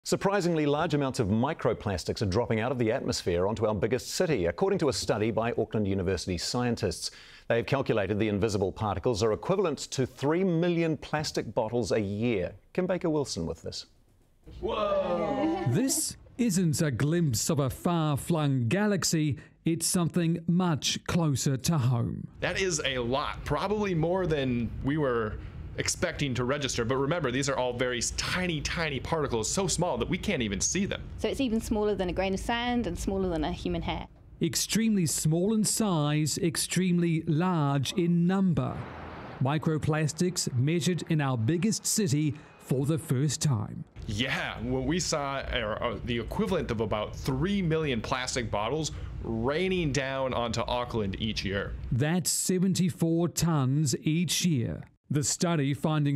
Surprisingly large amounts of microplastics are dropping out of the atmosphere onto our biggest city, according to a study by Auckland University scientists. They've calculated the invisible particles are equivalent to 3 million plastic bottles a year. Kim Baker-Wilson with this. Whoa! This isn't a glimpse of a far-flung galaxy, it's something much closer to home. That is a lot, probably more than we were expecting to register. But remember, these are all very tiny, tiny particles, so small that we can't even see them. So it's even smaller than a grain of sand and smaller than a human hair. Extremely small in size, extremely large in number. Microplastics measured in our biggest city for the first time. Yeah, what we saw are the equivalent of about 3 million plastic bottles raining down onto Auckland each year. That's 74 tons each year. The study finding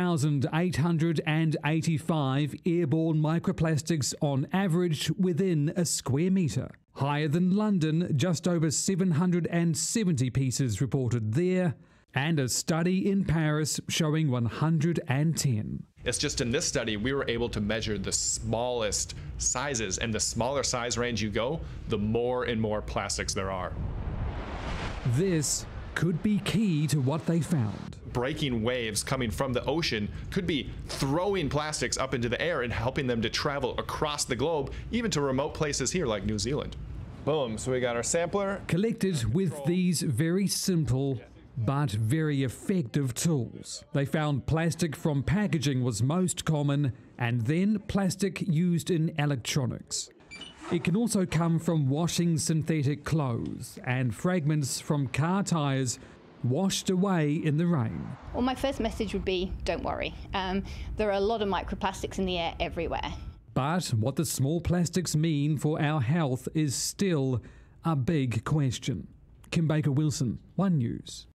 4,885 airborne microplastics on average within a square metre. Higher than London, just over 770 pieces reported there, and a study in Paris showing 110. It's just in this study we were able to measure the smallest sizes, and the smaller size range you go, the more and more plastics there are. This could be key to what they found. Breaking waves coming from the ocean could be throwing plastics up into the air and helping them to travel across the globe, even to remote places here like New Zealand. Boom, so we got our sampler. Collected with these very simple but very effective tools. They found plastic from packaging was most common, and then plastic used in electronics. It can also come from washing synthetic clothes and fragments from car tyres washed away in the rain. Well, my first message would be, don't worry. There are a lot of microplastics in the air everywhere. But what the small plastics mean for our health is still a big question. Kim Baker-Wilson, One News.